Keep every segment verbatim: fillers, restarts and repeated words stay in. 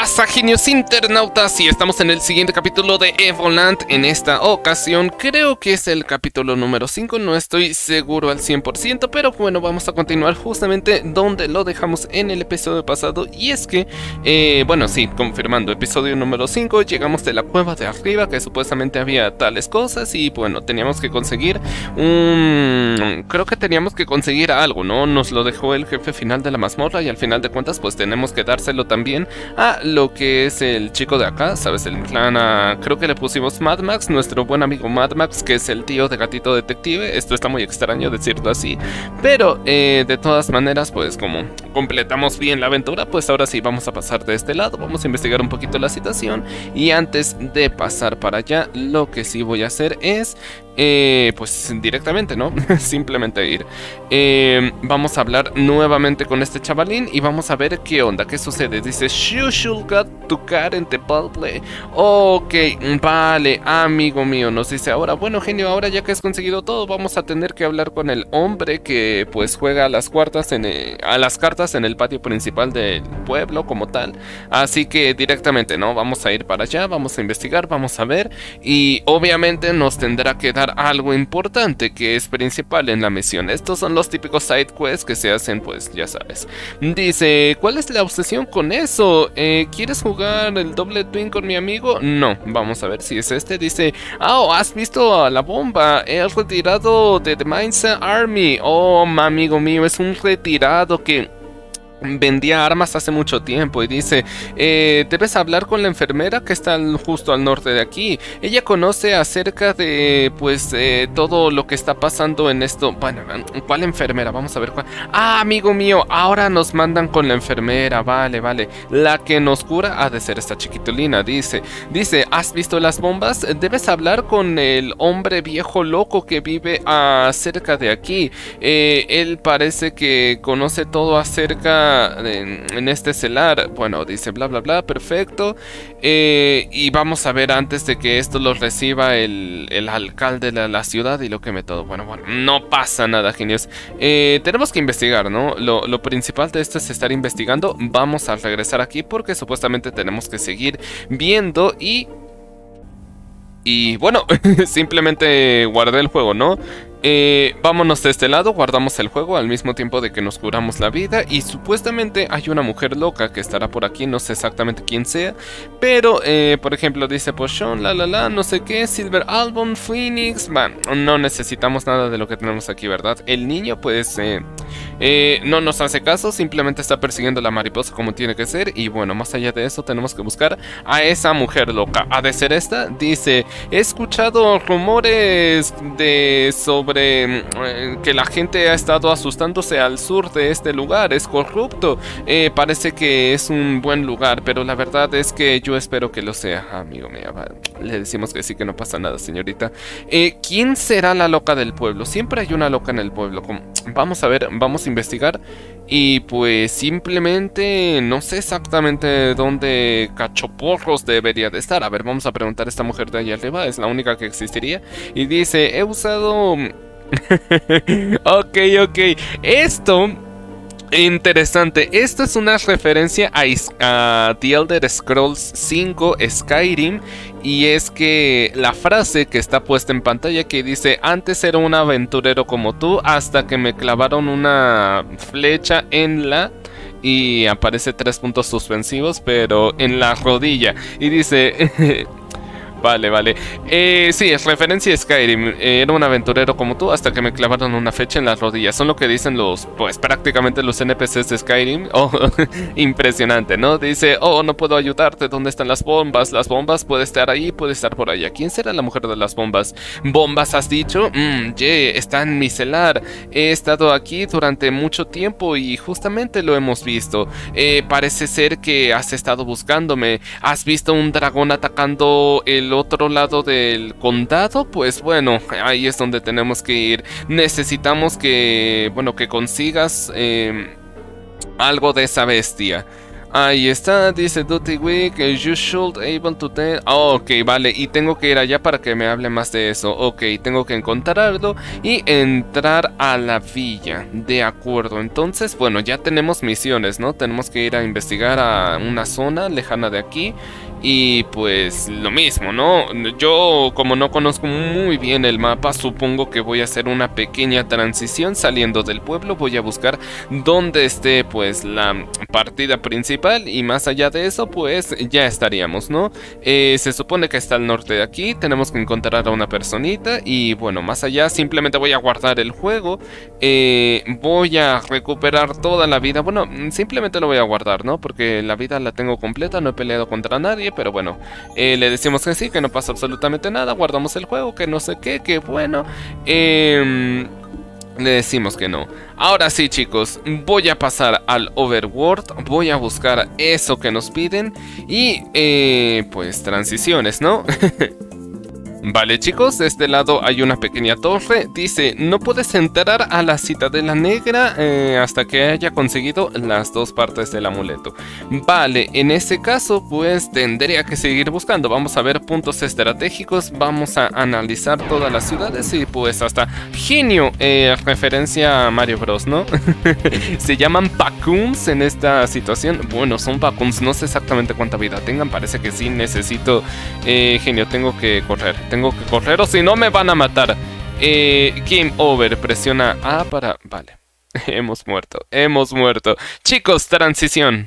pasa, genios internautas? Y estamos en el siguiente capítulo de Evoland. En esta ocasión creo que es el capítulo número cinco, no estoy seguro al cien por ciento, pero bueno, vamos a continuar justamente donde lo dejamos en el episodio pasado. Y es que, eh, bueno, sí, confirmando, episodio número cinco, llegamos de la cueva de arriba, que supuestamente había tales cosas. Y bueno, teníamos que conseguir un... creo que teníamos que conseguir algo, ¿no? Nos lo dejó el jefe final de la mazmorra y al final de cuentas pues tenemos que dárselo también a lo que es el chico de acá, ¿sabes? El clan, a... creo que le pusimos Mad Max, nuestro buen amigo Mad Max, que es el tío de Gatito Detective. Esto está muy extraño decirlo así, pero eh, de todas maneras, pues como completamos bien la aventura, pues ahora sí vamos a pasar de este lado, vamos a investigar un poquito la situación. Y antes de pasar para allá, lo que sí voy a hacer es... Eh, pues directamente, ¿no? Simplemente ir. Eh, vamos a hablar nuevamente con este chavalín y vamos a ver qué onda, qué sucede. Dice, you should got to get in the ball play. Ok, vale, amigo mío. Nos dice ahora, bueno, genio, ahora ya que has conseguido todo, vamos a tener que hablar con el hombre que pues juega a las cartas en el, a las cartas en el patio principal del pueblo como tal. Así que directamente, ¿no? Vamos a ir para allá, vamos a investigar, vamos a ver. Y obviamente nos tendrá que dar algo importante que es principal en la misión. Estos son los típicos side quests que se hacen, pues ya sabes. Dice, ¿cuál es la obsesión con eso? Eh, ¿Quieres jugar el doble twin con mi amigo? No, vamos a ver si es este. Dice, oh, ¿has visto a la bomba? El retirado de The Mindset Army. Oh, amigo mío, es un retirado que... vendía armas hace mucho tiempo. Y dice, eh, debes hablar con la enfermera que está al, justo al norte de aquí. Ella conoce acerca de, pues, eh, todo lo que está pasando en esto. Bueno, ¿cuál enfermera? Vamos a ver cuál. Ah, amigo mío, ahora nos mandan con la enfermera. Vale, vale. La que nos cura ha de ser esta chiquitolina. Dice, dice, ¿has visto las bombas? Debes hablar con el hombre viejo loco que vive acerca de aquí. Eh, él parece que conoce todo acerca En, en este celar. Bueno, dice bla bla bla, perfecto. eh, Y vamos a ver antes de que esto lo reciba el, el alcalde de la ciudad y lo queme todo. Bueno, bueno, no pasa nada, genios. eh, Tenemos que investigar, ¿no? Lo, lo principal de esto es estar investigando. Vamos a regresar aquí porque supuestamente tenemos que seguir viendo y... Y bueno, simplemente guardé el juego, ¿no? Eh, vámonos de este lado, guardamos el juego al mismo tiempo de que nos curamos la vida. Y supuestamente hay una mujer loca que estará por aquí, no sé exactamente quién sea. Pero, eh, por ejemplo, dice Potion, la la la, no sé qué, Silver Album, Phoenix. Man, no necesitamos nada de lo que tenemos aquí, ¿verdad? El niño pues eh, eh, no nos hace caso, simplemente está persiguiendo la mariposa como tiene que ser. Y bueno, más allá de eso tenemos que buscar a esa mujer loca. ¿Ha de ser esta? Dice, he escuchado rumores de sobre que la gente ha estado asustándose al sur de este lugar, es corrupto. eh, Parece que es un buen lugar, pero la verdad es que yo espero que lo sea. Amigo mío, le decimos que sí, que no pasa nada, señorita. eh, ¿Quién será la loca del pueblo? Siempre hay una loca en el pueblo. Vamos a ver, vamos a investigar. Y pues simplemente no sé exactamente dónde cachoporros debería de estar. A ver, vamos a preguntar a esta mujer de allá arriba, es la única que existiría. Y dice, he usado... ok, ok. Esto... interesante, esto es una referencia a, a The Elder Scrolls cinco Skyrim. Y es que la frase que está puesta en pantalla que dice, antes era un aventurero como tú hasta que me clavaron una flecha en la... y aparece tres puntos suspensivos, pero en la rodilla. Y dice... Vale, vale. Eh, sí, es referencia a Skyrim. Eh, era un aventurero como tú hasta que me clavaron una flecha en las rodillas. Son lo que dicen los, pues prácticamente los N P Cs de Skyrim. Oh, impresionante, ¿no? Dice, oh, no puedo ayudarte. ¿Dónde están las bombas? Las bombas puede estar ahí, puede estar por allá. ¿Quién será la mujer de las bombas? ¿Bombas has dicho? Mmm, yeah, está en mi celar. He estado aquí durante mucho tiempo y justamente lo hemos visto. Eh, parece ser que has estado buscándome. ¿Has visto un dragón atacando el otro lado del condado? Pues bueno, ahí es donde tenemos que ir. Necesitamos que, bueno, que consigas eh, algo de esa bestia. Ahí está, dice Duty Week, you should able to tell. Oh, ok, vale, y tengo que ir allá para que me hable más de eso. Ok, tengo que encontrarlo y entrar a la villa. De acuerdo, entonces, bueno, ya tenemos misiones, ¿no? Tenemos que ir a investigar a una zona lejana de aquí. Y pues lo mismo, ¿no? Yo como no conozco muy bien el mapa, supongo que voy a hacer una pequeña transición saliendo del pueblo. Voy a buscar dónde esté pues la partida principal y más allá de eso pues ya estaríamos, ¿no? Eh, se supone que está al norte de aquí, tenemos que encontrar a una personita y bueno, más allá simplemente voy a guardar el juego. Eh, voy a recuperar toda la vida, bueno, simplemente lo voy a guardar, ¿no? Porque la vida la tengo completa, no he peleado contra nadie. Pero bueno, eh, le decimos que sí, que no pasa absolutamente nada, guardamos el juego, que no sé qué, que bueno, eh, le decimos que no. Ahora sí, chicos, voy a pasar al Overworld, voy a buscar eso que nos piden y eh, pues transiciones, ¿no? Vale, chicos, de este lado hay una pequeña torre. Dice, no puedes entrar a la Citadela Negra eh, hasta que haya conseguido las dos partes del amuleto. Vale, en ese caso, pues tendría que seguir buscando. Vamos a ver puntos estratégicos, vamos a analizar todas las ciudades y pues hasta genio, eh, referencia a Mario Bros, ¿no? Se llaman Pacoons en esta situación. Bueno, son Pacoons, no sé exactamente cuánta vida tengan. Parece que sí, necesito, eh, genio, tengo que correr. Tengo que correr o si no me van a matar. Eh, game over. Presiona A para... Vale. Hemos muerto. Hemos muerto. Chicos, transición.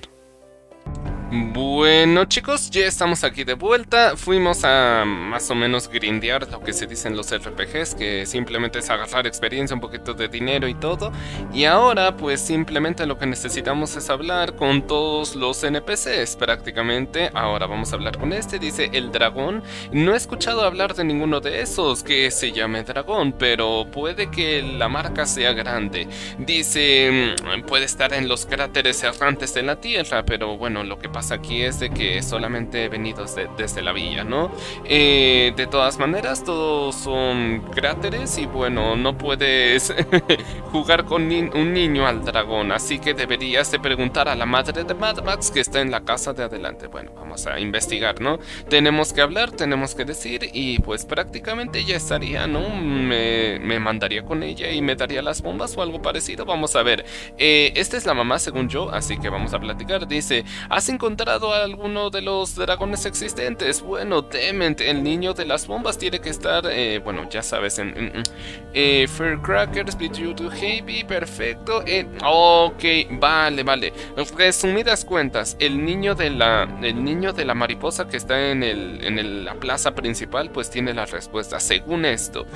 Bueno, chicos, ya estamos aquí de vuelta. Fuimos a más o menos grindear lo que se dice en los R P Gs, que simplemente es agarrar experiencia, un poquito de dinero y todo. Y ahora pues simplemente lo que necesitamos es hablar con todos los N P Cs prácticamente. Ahora vamos a hablar con este, dice el dragón. No he escuchado hablar de ninguno de esos que se llame dragón, pero puede que la marca sea grande. Dice, puede estar en los cráteres errantes de la tierra, pero bueno, lo que pasa aquí es de que solamente he venido desde, desde la villa, ¿no? Eh, de todas maneras, todos son cráteres y bueno, no puedes jugar con ni un niño al dragón, así que deberías de preguntar a la madre de Mad Max que está en la casa de adelante. Bueno, vamos a investigar, ¿no? Tenemos que hablar, tenemos que decir y pues prácticamente ya estaría, ¿no? Me, me mandaría con ella y me daría las bombas o algo parecido. Vamos a ver. Eh, esta es la mamá según yo, así que vamos a platicar. Dice, ¿has encontrado a alguno de los dragones existentes? Bueno, Dement, el niño de las bombas, tiene que estar, eh, bueno, ya sabes, en, en, en eh, Firecrackers, Beat You to Heavy, perfecto. Eh, ok, vale, vale. Resumidas cuentas, el niño de la, el niño de la mariposa que está en el, en el, la plaza principal, pues tiene la respuesta. Según esto,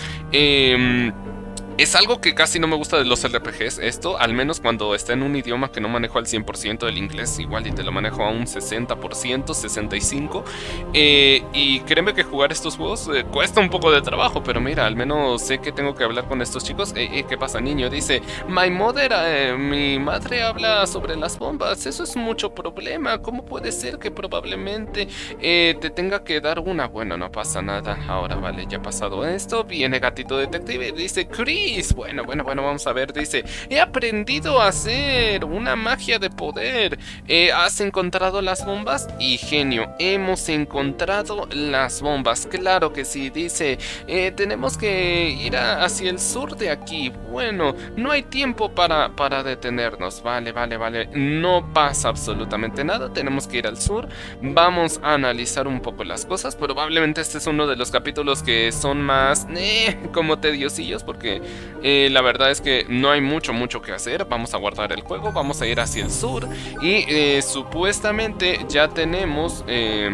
eh, es algo que casi no me gusta de los R P Gs, esto, al menos cuando está en un idioma que no manejo al cien por ciento del inglés, igual y te lo manejo a un sesenta por ciento, sesenta y cinco por ciento, eh, y créeme que jugar estos juegos eh, cuesta un poco de trabajo, pero mira, al menos sé que tengo que hablar con estos chicos. Eh, eh, ¿qué pasa, niño? Dice, my mother, eh, mi madre habla sobre las bombas, eso es mucho problema, ¿cómo puede ser que probablemente eh, te tenga que dar una? Bueno, no pasa nada, ahora vale, ya ha pasado esto, viene gatito detective, dice, Chris. Bueno, bueno, bueno, vamos a ver, dice, he aprendido a hacer una magia de poder. Eh, ¿Has encontrado las bombas? Y genio, hemos encontrado las bombas, claro que sí. Dice, eh, tenemos que ir a, hacia el sur de aquí. Bueno, no hay tiempo para, para detenernos. Vale, vale, vale, no pasa absolutamente nada, tenemos que ir al sur. Vamos a analizar un poco las cosas. Probablemente este es uno de los capítulos que son más eh, como tediosillos, porque Eh, la verdad es que no hay mucho, mucho que hacer. Vamos a guardar el juego, vamos a ir hacia el sur. Y eh, supuestamente ya tenemos, eh,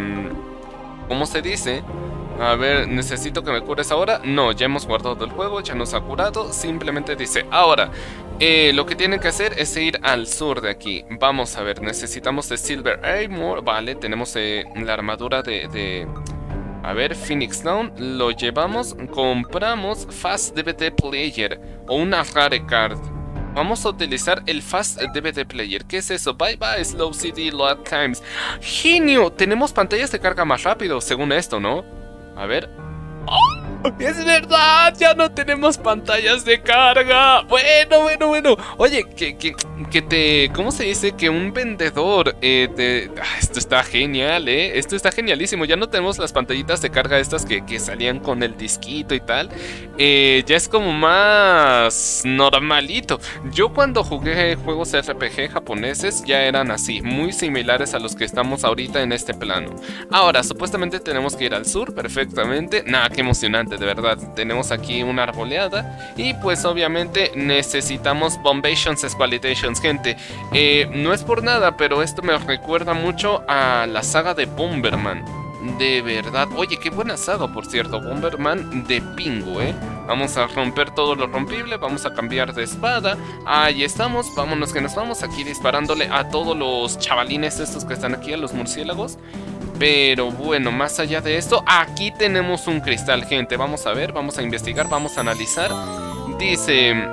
¿cómo se dice? A ver, necesito que me cures ahora. No, ya hemos guardado el juego, ya nos ha curado. Simplemente dice, ahora eh, lo que tienen que hacer es ir al sur de aquí. Vamos a ver, necesitamos de Silver Armor. Vale, tenemos eh, la armadura de... de A ver, Phoenix Down, lo llevamos, compramos Fast D V D Player o una Rare Card. Vamos a utilizar el Fast D V D Player. ¿Qué es eso? Bye bye, Slow C D Load Times. ¡Genio! Tenemos pantallas de carga más rápido, según esto, ¿no? A ver. ¡Oh! Es verdad, ya no tenemos pantallas de carga. Bueno, bueno, bueno. Oye, que, que, que te... ¿Cómo se dice? Que un vendedor eh, te... ah, esto está genial, ¿eh? Esto está genialísimo. Ya no tenemos las pantallitas de carga estas que, que salían con el disquito y tal. Eh, ya es como más normalito. Yo cuando jugué juegos R P G japoneses ya eran así, muy similares a los que estamos ahorita en este plano. Ahora, supuestamente tenemos que ir al sur, perfectamente. Nada, qué emocionante, de verdad. Tenemos aquí una arboleada y pues obviamente necesitamos Bombations Squalitations, gente. Eh, no es por nada, pero esto me recuerda mucho a la saga de Bomberman. De verdad, oye, qué buena saga, por cierto, Bomberman de pingo, ¿eh? Vamos a romper todo lo rompible, vamos a cambiar de espada. Ahí estamos, vámonos que nos vamos aquí disparándole a todos los chavalines estos que están aquí, a los murciélagos. Pero bueno, más allá de esto, aquí tenemos un cristal, gente. Vamos a ver, vamos a investigar, vamos a analizar. Dice...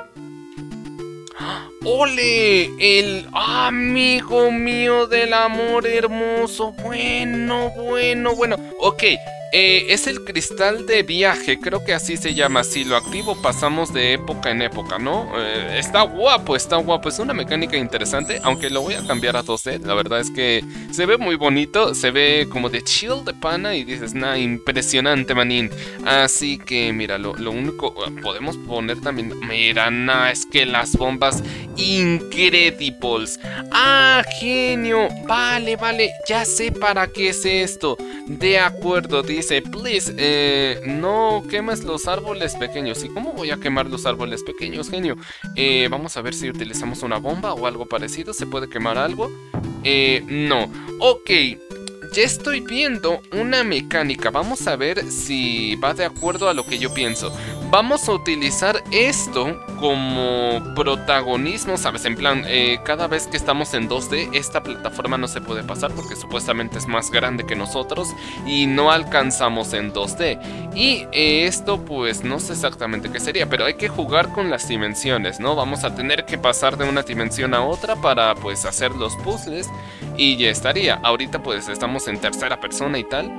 ¡Ole! El amigo mío del amor hermoso. Bueno, bueno, bueno. Ok, eh, es el cristal de viaje. Creo que así se llama. Si lo activo pasamos de época en época, ¿no? Eh, está guapo, está guapo. Es una mecánica interesante. Aunque lo voy a cambiar a dos D. La verdad es que se ve muy bonito. Se ve como de chill de pana. Y dices, nah, impresionante, manín. Así que, mira, lo, lo único... Podemos poner también... Mira, nah, es que las bombas... Incredibles. Ah, genio. Vale, vale, ya sé para qué es esto. De acuerdo, dice, please, eh, no quemes los árboles pequeños. ¿Y cómo voy a quemar los árboles pequeños, genio? Eh, vamos a ver si utilizamos una bomba o algo parecido. ¿Se puede quemar algo? Eh, no. Ok. Ya estoy viendo una mecánica. Vamos a ver si va de acuerdo a lo que yo pienso. Vamos a utilizar esto como protagonismo, ¿sabes? En plan, eh, cada vez que estamos en dos D, esta plataforma no se puede pasar porque supuestamente es más grande que nosotros y no alcanzamos en dos D. Y eh, esto, pues, no sé exactamente qué sería, pero hay que jugar con las dimensiones, ¿no? Vamos a tener que pasar de una dimensión a otra para, pues, hacer los puzzles y ya estaría. Ahorita, pues, estamos en tercera persona y tal.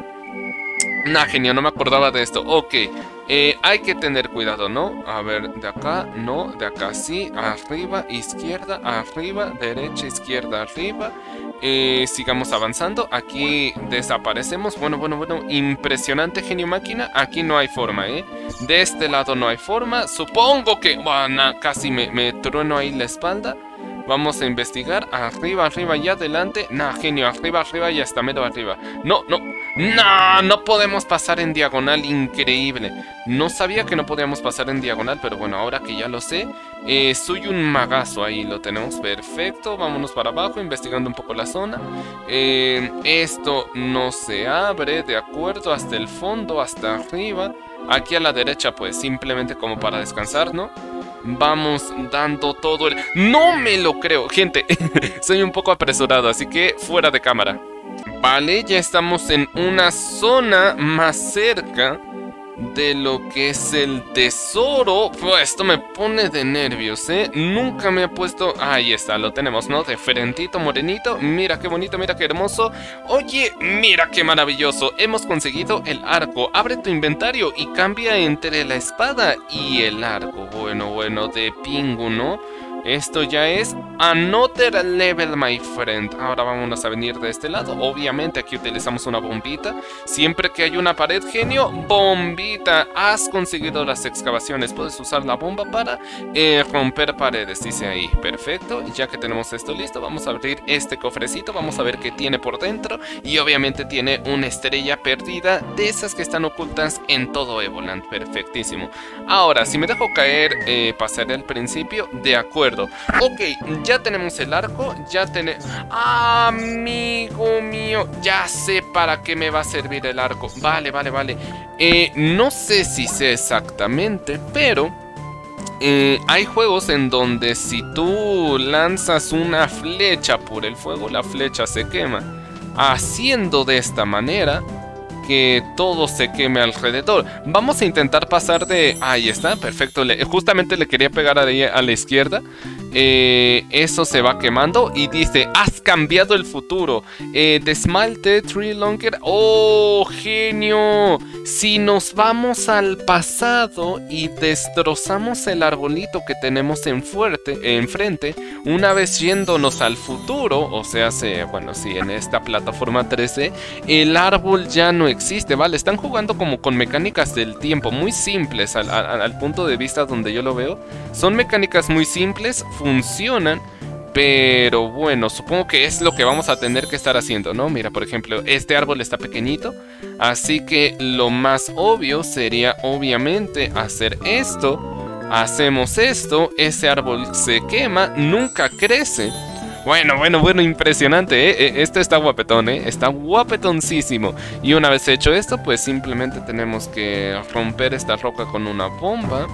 Nah, genio, no me acordaba de esto. Ok, eh, hay que tener cuidado, ¿no? A ver, de acá, no, de acá sí. Arriba, izquierda, arriba, derecha, izquierda, arriba. eh, Sigamos avanzando. Aquí desaparecemos. Bueno, bueno, bueno, impresionante, genio máquina. Aquí no hay forma, ¿eh? De este lado no hay forma. Supongo que... Bueno, casi me, me trueno ahí la espalda. Vamos a investigar. Arriba, arriba y adelante. Nah, genio, arriba, arriba y hasta medio arriba. No, no, no, no podemos pasar en diagonal. Increíble. No sabía que no podíamos pasar en diagonal, pero bueno, ahora que ya lo sé, eh, soy un magazo. Ahí lo tenemos, perfecto. Vámonos para abajo, investigando un poco la zona. eh, Esto no se abre, de acuerdo, hasta el fondo, hasta arriba. Aquí a la derecha, pues simplemente como para descansar, ¿no? Vamos dando todo el... ¡No me lo creo! Gente, soy un poco apresurado, así que fuera de cámara. Vale, ya estamos en una zona más cerca de lo que es el tesoro. Pues esto me pone de nervios, ¿eh? Nunca me ha puesto... Ahí está, lo tenemos, ¿no? De frentito, morenito. Mira qué bonito, mira qué hermoso. Oye, mira qué maravilloso. Hemos conseguido el arco. Abre tu inventario y cambia entre la espada y el arco. Bueno, bueno, de pingo, ¿no? Esto ya es another level, my friend. Ahora vámonos a venir de este lado. Obviamente aquí utilizamos una bombita. Siempre que hay una pared, genio, bombita. Has conseguido las excavaciones. Puedes usar la bomba para eh, romper paredes, dice ahí. Perfecto. Ya que tenemos esto listo, vamos a abrir este cofrecito. Vamos a ver qué tiene por dentro. Y obviamente tiene una estrella perdida, de esas que están ocultas en todo Evoland. Perfectísimo. Ahora, si me dejo caer, eh, pasaré al principio. De acuerdo. Ok, ya tenemos el arco, ya tenemos... Amigo mío, ya sé para qué me va a servir el arco. Vale, vale, vale. Eh, no sé si sé exactamente, pero... Eh, hay juegos en donde si tú lanzas una flecha por el fuego, la flecha se quema. Haciendo de esta manera... que todo se queme alrededor. Vamos a intentar pasar de... Ahí está, perfecto. Le... Justamente le quería pegar ahí a la izquierda. Eh, eso se va quemando y dice, has cambiado el futuro. Eh, the Smalte Tree Longer. ¡Oh, genio! Si nos vamos al pasado y destrozamos el arbolito que tenemos en fuerte, enfrente, una vez yéndonos al futuro, o sea, se, bueno, sí, en esta plataforma tres D, el árbol ya no existe, ¿vale? Están jugando como con mecánicas del tiempo, muy simples al, al, al punto de vista donde yo lo veo. Son mecánicas muy simples, funcionan, pero bueno, supongo que es lo que vamos a tener que estar haciendo, ¿no? Mira, por ejemplo, este árbol está pequeñito, así que lo más obvio sería obviamente hacer esto. Hacemos esto, ese árbol se quema, nunca crece. Bueno, bueno, bueno, impresionante, ¿eh? Este está guapetón, ¿eh? Está guapetoncísimo. Y una vez hecho esto, pues simplemente tenemos que romper esta roca con una bomba.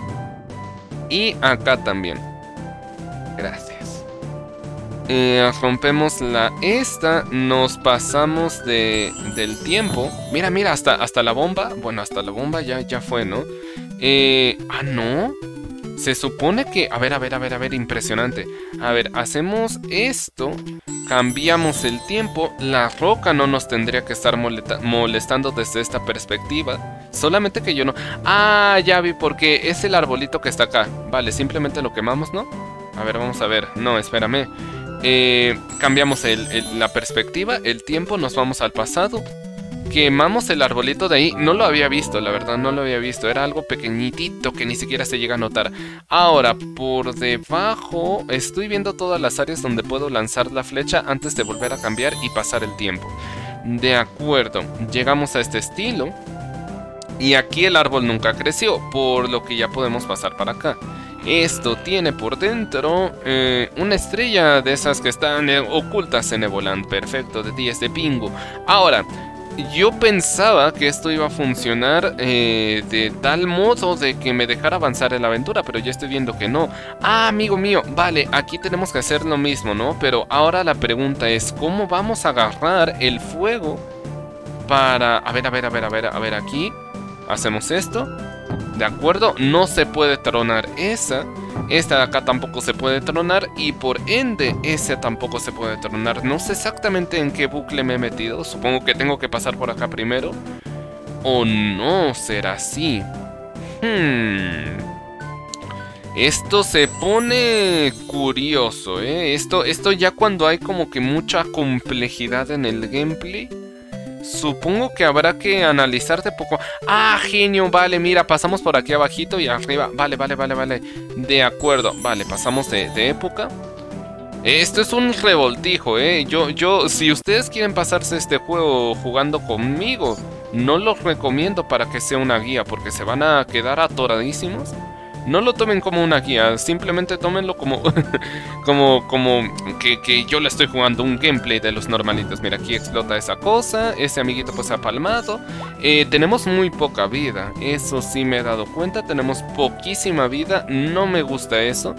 Y acá también. Gracias. Eh, rompemos la esta, nos pasamos de, del tiempo. Mira, mira, hasta, hasta la bomba. Bueno, hasta la bomba ya, ya fue, ¿no? Eh, ah, no. Se supone que... A ver, a ver, a ver, a ver, impresionante. A ver, hacemos esto, cambiamos el tiempo, la roca no nos tendría que estar molestando desde esta perspectiva. Solamente que yo no... Ah, ya vi por qué, es el arbolito que está acá. Vale, simplemente lo quemamos, ¿no? A ver, vamos a ver. No, espérame. Eh, cambiamos el, el, la perspectiva, el tiempo, nos vamos al pasado. Quemamos el arbolito de ahí. No lo había visto, la verdad, no lo había visto. Era algo pequeñitito que ni siquiera se llega a notar. Ahora, por debajo estoy viendo todas las áreas donde puedo lanzar la flecha antes de volver a cambiar y pasar el tiempo. De acuerdo, llegamos a este estilo. Y aquí el árbol nunca creció, por lo que ya podemos pasar para acá. Esto tiene por dentro eh, una estrella de esas que están eh, ocultas en Evoland. Perfecto, de diez de pingo. Ahora... Yo pensaba que esto iba a funcionar eh, de tal modo de que me dejara avanzar en la aventura, pero ya estoy viendo que no. Ah, amigo mío, vale, aquí tenemos que hacer lo mismo, ¿no? Pero ahora la pregunta es, ¿cómo vamos a agarrar el fuego para... A ver, a ver, a ver, a ver, a ver, aquí hacemos esto. De acuerdo, no se puede tronar esa. Esta de acá tampoco se puede tronar. Y por ende, esa tampoco se puede tronar. No sé exactamente en qué bucle me he metido. Supongo que tengo que pasar por acá primero. ¿O no será así? Hmm... Esto se pone curioso, ¿eh? Esto, esto ya cuando hay como que mucha complejidad en el gameplay... Supongo que habrá que analizar de poco. Ah, genio, vale, mira, pasamos por aquí abajito y arriba. Vale, vale, vale, vale. De acuerdo, vale, pasamos de, de época. Esto es un revoltijo, eh. Yo, yo, si ustedes quieren pasarse este juego jugando conmigo, no los recomiendo para que sea una guía, porque se van a quedar atoradísimos. No lo tomen como una guía, simplemente tómenlo como como, como que, que yo le estoy jugando un gameplay de los normalitos. Mira, aquí explota esa cosa, ese amiguito pues ha palmado. Eh, tenemos muy poca vida, eso sí me he dado cuenta, tenemos poquísima vida, no me gusta eso.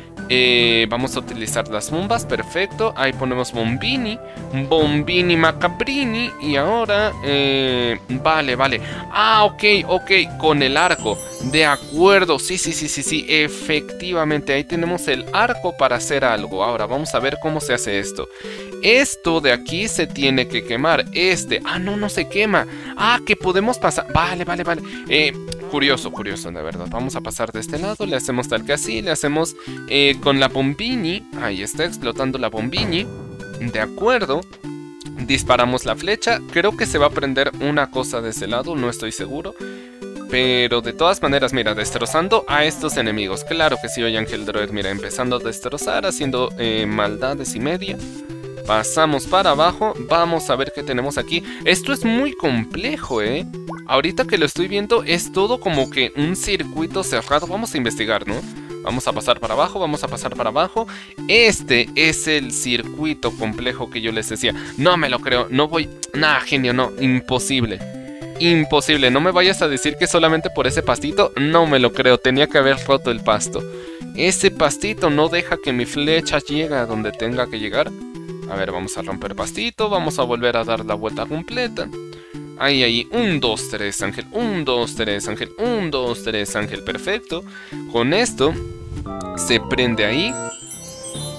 Eh, vamos a utilizar las bombas, perfecto. Ahí ponemos bombini, bombini macabrini. Y ahora, eh, vale, vale. Ah, ok, ok, con el arco. De acuerdo, sí, sí, sí, sí, sí. Efectivamente, ahí tenemos el arco para hacer algo. Ahora, vamos a ver cómo se hace esto. Esto de aquí se tiene que quemar. Este, ah, no, no se quema. Ah, que podemos pasar, vale, vale, vale. Eh... Curioso, curioso, de verdad. Vamos a pasar de este lado, le hacemos tal que así, le hacemos eh, con la bombini. Ahí está explotando la bombini. De acuerdo. Disparamos la flecha. Creo que se va a prender una cosa de ese lado, no estoy seguro. Pero de todas maneras, mira, destrozando a estos enemigos. Claro que sí, hoy Ángel Droid, mira, empezando a destrozar, haciendo eh, maldades y media. Pasamos para abajo, vamos a ver qué tenemos aquí. Esto es muy complejo, ¿eh? Ahorita que lo estoy viendo es todo como que un circuito cerrado. Vamos a investigar, ¿no? Vamos a pasar para abajo, vamos a pasar para abajo. Este es el circuito complejo que yo les decía. No me lo creo, no voy... Nah, genio, no, imposible. Imposible, no me vayas a decir que solamente por ese pastito. No me lo creo, tenía que haber roto el pasto. Ese pastito no deja que mi flecha llegue a donde tenga que llegar. A ver, vamos a romper pastito, vamos a volver a dar la vuelta completa. Ahí, ahí, un, dos, tres, Ángel, un, dos, tres, Ángel, un, dos, tres, Ángel, perfecto. Con esto, se prende ahí,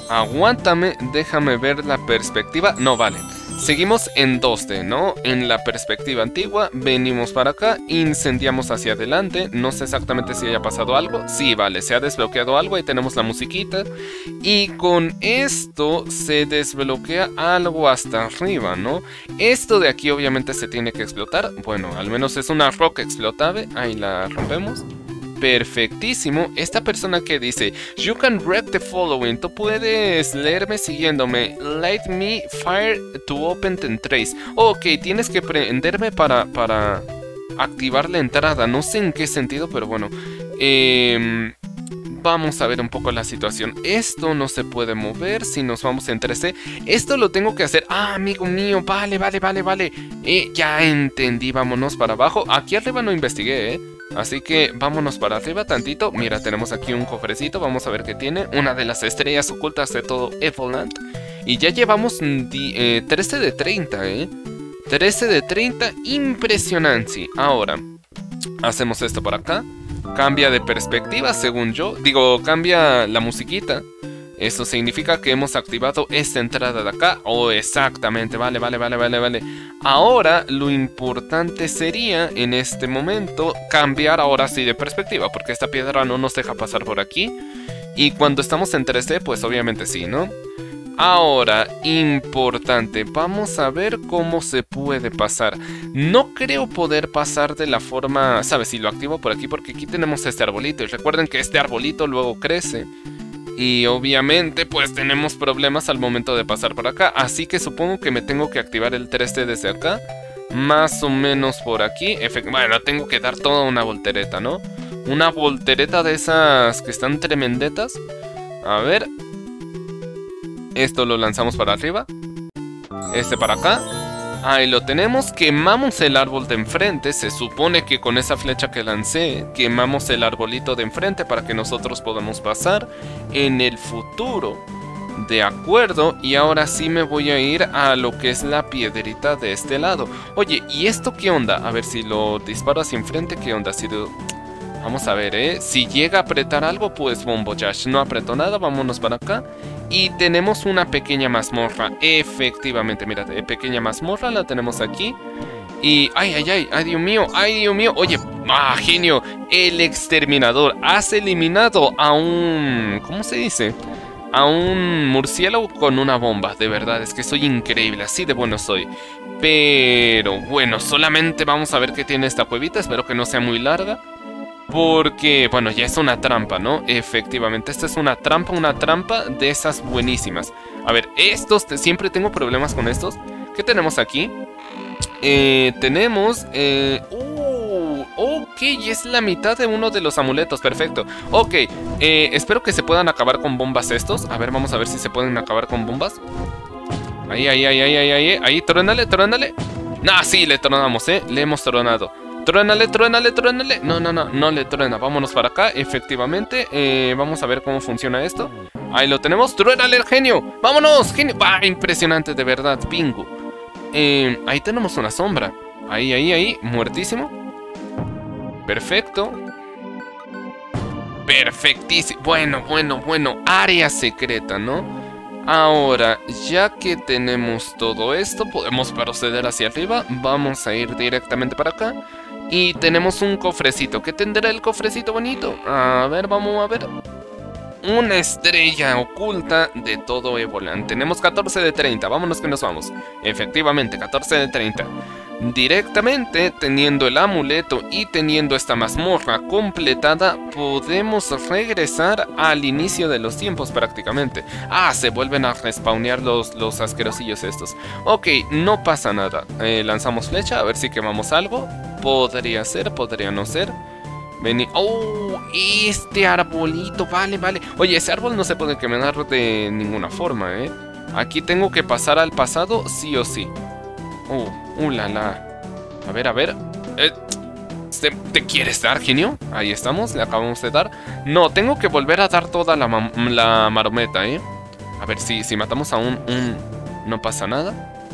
Aguántame, déjame ver la perspectiva. No, vale. Seguimos en dos D, ¿no? En la perspectiva antigua, venimos para acá, incendiamos hacia adelante. No sé exactamente si haya pasado algo. Sí, vale, se ha desbloqueado algo, ahí tenemos la musiquita. Y con esto se desbloquea algo hasta arriba, ¿no? Esto de aquí obviamente se tiene que explotar. Bueno, al menos es una roca explotable. Ahí la rompemos. Perfectísimo. Esta persona que dice You can read the following. Tú puedes leerme siguiéndome. Light me fire to open the trace. Ok, tienes que prenderme para, para activar la entrada. No sé en qué sentido, pero bueno. Eh, vamos a ver un poco la situación. Esto no se puede mover si nos vamos en tres D. Esto lo tengo que hacer. Ah, amigo mío. Vale, vale, vale, vale. Eh, ya entendí. Vámonos para abajo. Aquí arriba no investigué, eh. Así que vámonos para arriba tantito. Mira, tenemos aquí un cofrecito. Vamos a ver qué tiene. Una de las estrellas ocultas de todo Evoland. Y ya llevamos eh, trece de treinta, ¿eh? trece de treinta. Impresionante. Ahora, hacemos esto por acá. Cambia de perspectiva, según yo. Digo, cambia la musiquita. Eso significa que hemos activado esta entrada de acá. Oh, exactamente. Vale, vale, vale, vale, vale. Ahora, lo importante sería, en este momento, cambiar ahora sí de perspectiva. Porque esta piedra no nos deja pasar por aquí. Y cuando estamos en tres D, pues obviamente sí, ¿no? Ahora, importante. Vamos a ver cómo se puede pasar. No creo poder pasar de la forma... ¿Sabes? Si lo activo por aquí, porque aquí tenemos este arbolito. Y recuerden que este arbolito luego crece. Y obviamente pues tenemos problemas al momento de pasar por acá. Así que supongo que me tengo que activar el tres D desde acá. Más o menos por aquí. Efect- bueno, tengo que dar toda una voltereta, ¿no? Una voltereta de esas que están tremendetas. A ver. Esto lo lanzamos para arriba. Este para acá. Ahí lo tenemos, quemamos el árbol de enfrente. Se supone que con esa flecha que lancé quemamos el arbolito de enfrente para que nosotros podamos pasar en el futuro. De acuerdo, y ahora sí me voy a ir a lo que es la piedrita de este lado. Oye, ¿y esto qué onda? A ver, si lo disparo hacia enfrente, ¿qué onda? Si lo... Vamos a ver, ¿eh? Si llega a apretar algo, pues Bombo Dash. No apretó nada, vámonos para acá. Y tenemos una pequeña mazmorra. Efectivamente, mírate, pequeña mazmorra la tenemos aquí. Y... ¡Ay, ay, ay! ¡Ay, Dios mío! ¡Ay, Dios mío! Oye, ¡ah, genio! El exterminador. Has eliminado a un... ¿Cómo se dice? A un murciélago con una bomba. De verdad, es que soy increíble. Así de bueno soy. Pero bueno, solamente vamos a ver qué tiene esta cuevita. Espero que no sea muy larga. Porque, bueno, ya es una trampa, ¿no? Efectivamente, esta es una trampa, una trampa de esas buenísimas. A ver, estos, te, siempre tengo problemas con estos. ¿Qué tenemos aquí? Eh, tenemos... Eh, uh, ok, es la mitad de uno de los amuletos, perfecto. Ok, eh, espero que se puedan acabar con bombas estos. A ver, vamos a ver si se pueden acabar con bombas. Ahí, ahí, ahí, ahí, ahí, ahí, ahí, trónale, trónale. Nah, sí, le tronamos, ¿eh? Le hemos tronado. Truénale, truénale, truénale. No, no, no, no le truena. Vámonos para acá, efectivamente. eh, Vamos a ver cómo funciona esto. Ahí lo tenemos, truénale el genio. ¡Vámonos, genio! ¡Bah! Impresionante, de verdad, bingo. eh, Ahí tenemos una sombra. Ahí, ahí, ahí, muertísimo. Perfecto. Perfectísimo. Bueno, bueno, bueno, área secreta, ¿no? Ahora, ya que tenemos todo esto, podemos proceder hacia arriba. Vamos a ir directamente para acá. Y tenemos un cofrecito. ¿Qué tendrá el cofrecito bonito? A ver, vamos a ver. Una estrella oculta de todo Evoland. Tenemos catorce de treinta. Vámonos que nos vamos. Efectivamente, catorce de treinta. Directamente, teniendo el amuleto y teniendo esta mazmorra completada, podemos regresar al inicio de los tiempos prácticamente. Ah, se vuelven a respawnear los, los asquerosillos estos. Ok, no pasa nada. eh, Lanzamos flecha, a ver si quemamos algo. Podría ser, podría no ser. Vení. Oh, este arbolito, vale, vale. Oye, ese árbol no se puede quemar de ninguna forma, eh. Aquí tengo que pasar al pasado sí o sí. Uh, uh, la, la. A ver, a ver. Eh, ¿te, ¿Te quieres dar, genio? Ahí estamos, le acabamos de dar. No, tengo que volver a dar toda la, la marometa, ¿eh? A ver, si, si matamos a un, un... No pasa nada.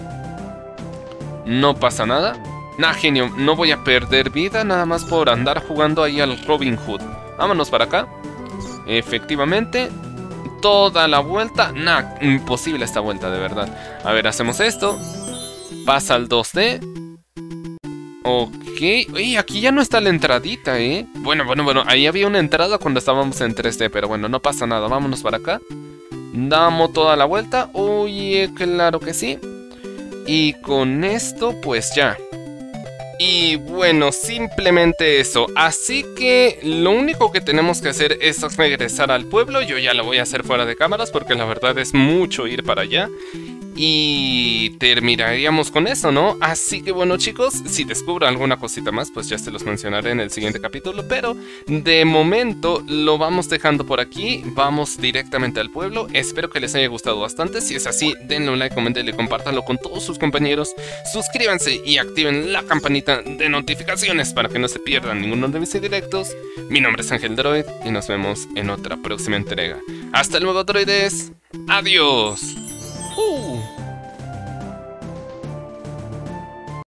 No pasa nada. Nah, genio, no voy a perder vida nada más por andar jugando ahí al Robin Hood. Vámonos para acá. Efectivamente. toda la vuelta. Nah, imposible esta vuelta, de verdad. A ver, hacemos esto. Pasa al dos D. Ok. Oye, aquí ya no está la entradita, ¿eh? Bueno, bueno, bueno. Ahí había una entrada cuando estábamos en tres D. Pero bueno, no pasa nada. Vámonos para acá. Damos toda la vuelta. Oye, claro que sí. Y con esto, pues ya. Y bueno, simplemente eso. Así que lo único que tenemos que hacer es regresar al pueblo. Yo ya lo voy a hacer fuera de cámaras porque la verdad es mucho ir para allá. Y terminaríamos con eso, ¿no? Así que bueno, chicos, si descubro alguna cosita más, pues ya se los mencionaré en el siguiente capítulo. Pero de momento lo vamos dejando por aquí. Vamos directamente al pueblo. Espero que les haya gustado bastante. Si es así, denle un like, comentenle, compártanlo con todos sus compañeros. Suscríbanse y activen la campanita de notificaciones para que no se pierdan ninguno de mis directos. Mi nombre es Ángel Droid y nos vemos en otra próxima entrega. Hasta luego, droides. Adiós. Uh.